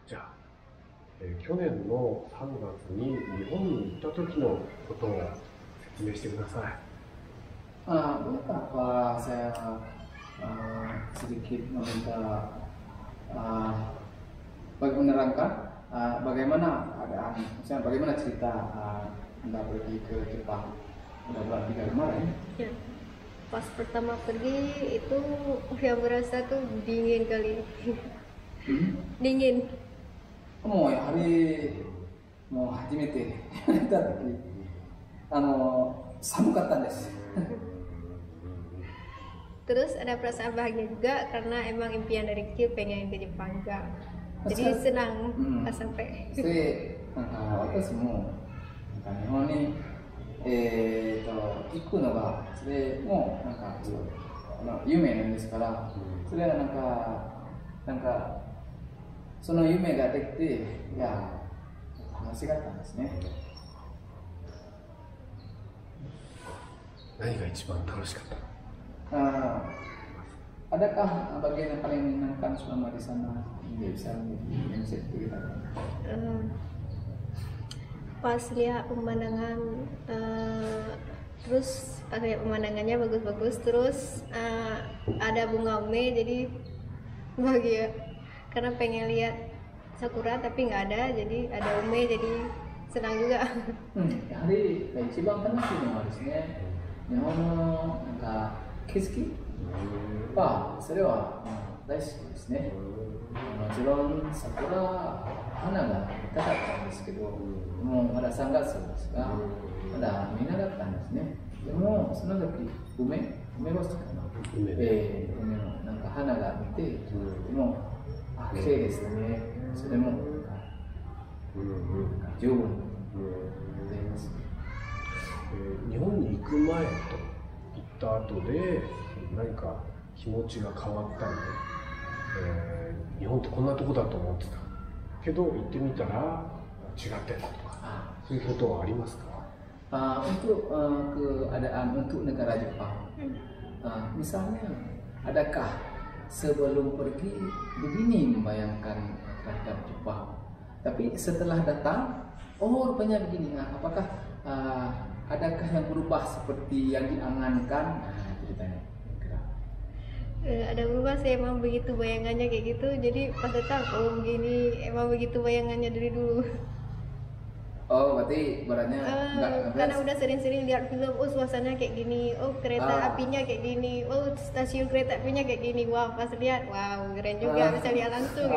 じゃあ、去年の3月に日本に行った時のことを説明してください。 Bolehkah Pak saya sedikit meminta menerangkan bagaimana keadaan, misalnya bagaimana cerita Anda pergi ke Jepang pada bulan 3 kemarin? Ya. Pas pertama pergi itu yang berasa tuh dingin kali. Dingin. もうやはりもう初めて行った時寒かったんです。 Terus ada perasaan bahagia juga karena emang impian dari kecil pengen ke Jepang juga. Jadi senang pas sampai. で、私も日本に行くのがそれも夢なんですから、それはなんかその夢ができて、いや楽しかったんですね。 何が一番楽しかったの ？Adakah bagian yang paling menyenangkan selama di sana? Bisa ceritakan. Pas lihat pemandangan, terus lihat pemandangannya bagus-bagus, terus ada bunga ume, jadi bahagia karena pengen lihat sakura tapi nggak ada, jadi ada ume, jadi senang juga. やはり一番楽しいのはですね、日本の景色はそれは大好きですね。もちろん桜、花が見たかったんですけど、もうまだ3月ですが、まだ見なかったんですね。でもその時梅干しかな、梅の花が見て、でも綺麗ですね。それも十分でいます。 日本に行く前と行った後で何か気持ちが変わったりね、日本ってこんなとこだと思ってたけど行ってみたら違ってたとか、そういうことはありますか ？Untuk keadaan untuk negara Jepang, misalnya, adakah sebelum pergi begini membayangkan terhadap Jepang, tapi setelah datang, oh rupanya begini. Apakah adakah yang berubah seperti yang diangankan? Ceritanya. Ada berubah sih, emang begitu bayangannya kayak gitu, jadi pas datang oh begini, emang begitu bayangannya dari dulu. Oh berarti barannya karena udah sering-sering lihat film, oh suasananya kayak gini, oh kereta apinya kayak gini, oh stasiun kereta apinya kayak gini, wow pas lihat, wow keren juga bisa lihat langsung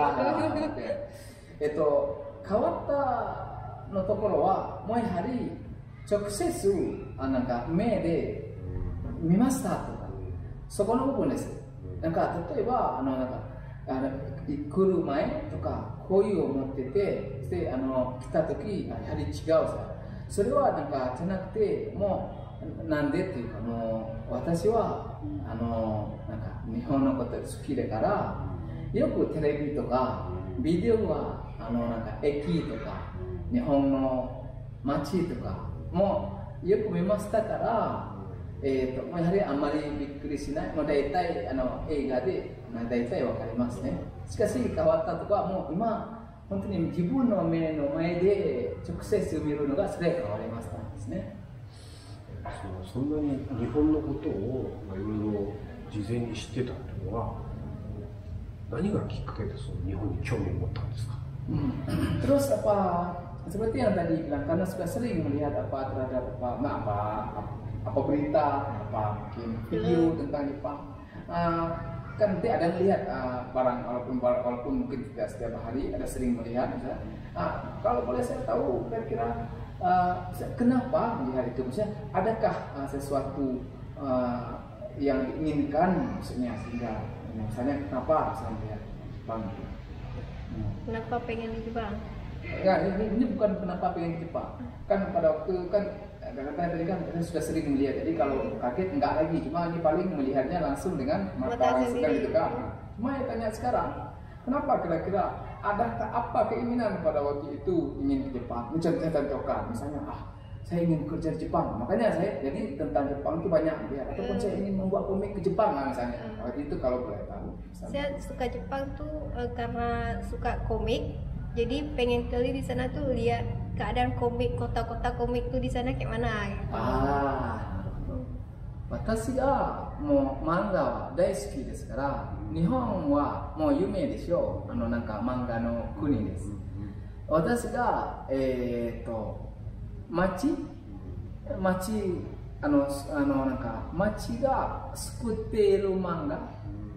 gitu. 変わったのところはもうやはり直接目で見ましたとか、そこの部分です。例えば来る前とかこういうを持ってて、で来た時やはり違うさ。それはじゃなくて、もうなんでっていうか、もう私は日本のこと好きだから、よくテレビとかビデオは駅とか日本の街とかもよく見ましたから、やはりあんまりびっくりしない。大体映画で大体わかりますね。しかし変わったとこはもう今本当に自分の目の前で直接見るのがそれ変わりましたんですね。 そんなに日本のことをいろいろ事前に知ってたっていうのは何がきっかけで日本に興味を持ったんですか ？Terus seperti yang tadi bilang, karena sudah sering melihat terhadap apa berita, mungkin video tentang Jepang, kan nanti ada melihat barang, walaupun mungkin tidak setiap hari, ada sering melihat. Kalau boleh saya tahu kira-kira kenapa melihat itu? Maksudnya adakah sesuatu yang diinginkan, maksudnya sehingga misalnya kenapa saya melihat Jepang? Kenapa pengen di Jepang? Ya, ini bukan kenapa pengen ke Jepang. Kan pada waktu kan tadi kan kita sudah sering melihat. Jadi kalau kaget enggak lagi, cuma ini paling melihatnya langsung dengan mata langsung gitu kan. Cuma yang tanya sekarang, kenapa kira-kira adakah apa keinginan pada waktu itu ingin ke Jepang? Contohkan, misalnya saya ingin kerja di Jepang, makanya saya jadi tentang Jepang itu banyak melihat. Ataupun saya ingin membuat komik ke Jepang misalnya. Waktu itu kalau boleh tahu. Saya suka Jepang tuh karena suka komik. jadi pengen kali di sana tuh lihat keadaan komik, kota-kota komik tuh di sana kayak mana gitu. ああ、なるほど。私がもう漫画は大好きですから、日本はもう有名でしょう。なんか漫画の国です。私が町なんか町が作っている漫画